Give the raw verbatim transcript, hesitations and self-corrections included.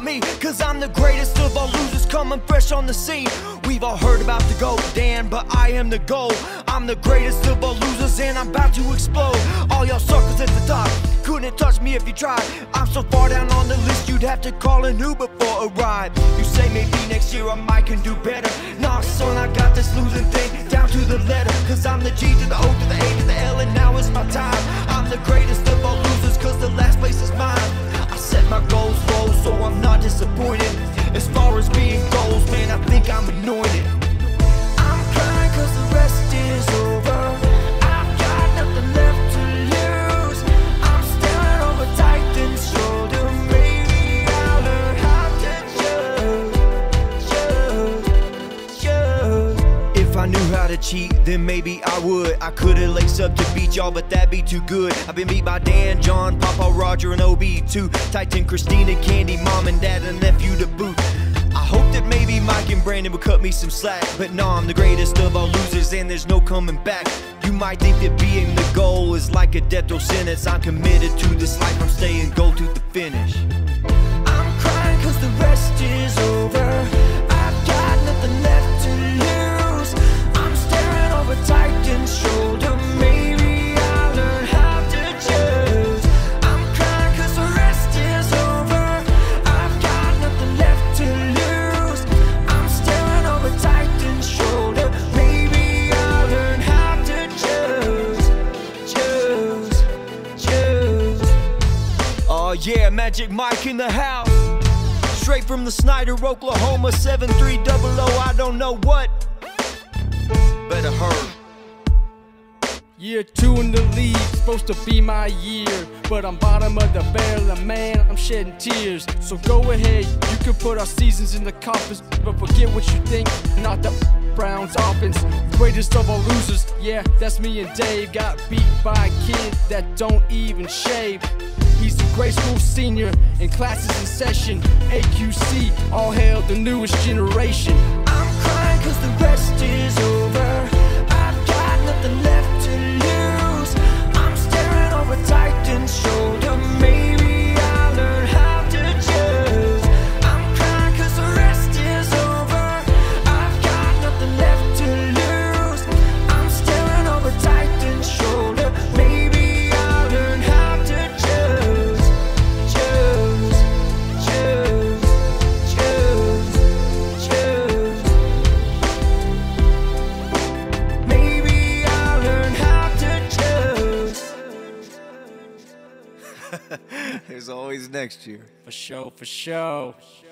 me, cause I'm the greatest of all losers coming fresh on the scene. We've all heard about the GOAT, Dan, but I am the GOAT. I'm the greatest of all losers and I'm about to explode. All y'all suckers at the top couldn't touch me if you tried. I'm so far down on the list you'd have to call an Uber for a ride. You say maybe next year I might can do better. Nah son, I got this losing thing down to the letter. Cause I'm the G to the O to the A to the L and now it's my time. I'm the greatest of all losers cause the last place is mine. I set my goals low so I'm not disappointed. As far as being goals, man, I think I'm anointed. I'm crying cause the rest is over. I've got nothing left to lose. I'm staring over Titan's shoulder. Maybe I'll learn how to choose, choose, choose. If I knew how to cheat, then maybe I would. I could've laced up to beat y'all, but that'd be too good. I've been beat by Dan, John, Papa, Roger, and O B too. Titan, Christina, Candy, Mom and Dad, and nephew to boot. I hope that maybe Mike and Brandon would cut me some slack, but nah, I'm the greatest of all losers and there's no coming back. You might think that being the goal is like a death row sentence. I'm committed to this life, I'm staying gold to the finish. I'm crying cause the rest is over. I've got nothing left to lose. I'm staring over Titan's shoulder. Maybe I'll learn how to choose. I'm crying cause the rest is over. I've got nothing left to lose. I'm staring over Titan's shoulder. Maybe I'll learn how to choose, choose, choose. Oh yeah, Magic Mike in the house. Straight from the Snyder, Oklahoma, seven three double oh, I don't know what. Better hurry. Year two in the league, supposed to be my year, but I'm bottom of the barrel and man, I'm shedding tears. So go ahead, you can put our seasons in the coffins, but forget what you think, not the Browns offense. Greatest of all losers, yeah, that's me and Dave. Got beat by a kid that don't even shave. He's the grade school senior in classes in session. A Q C, all hail the newest generation. I'm crying cause the rest is over. I've got nothing left to lose. I'm staring over Titan's shoulder. Maybe I'll learn how to choose. I'm crying cause the rest is over. I've got nothing left to lose. I'm staring over Titan's shoulder. Maybe I'll learn how to choose, choose, choose, choose, choose. Maybe I'll learn how to choose. There's always next year. For sure, for sure.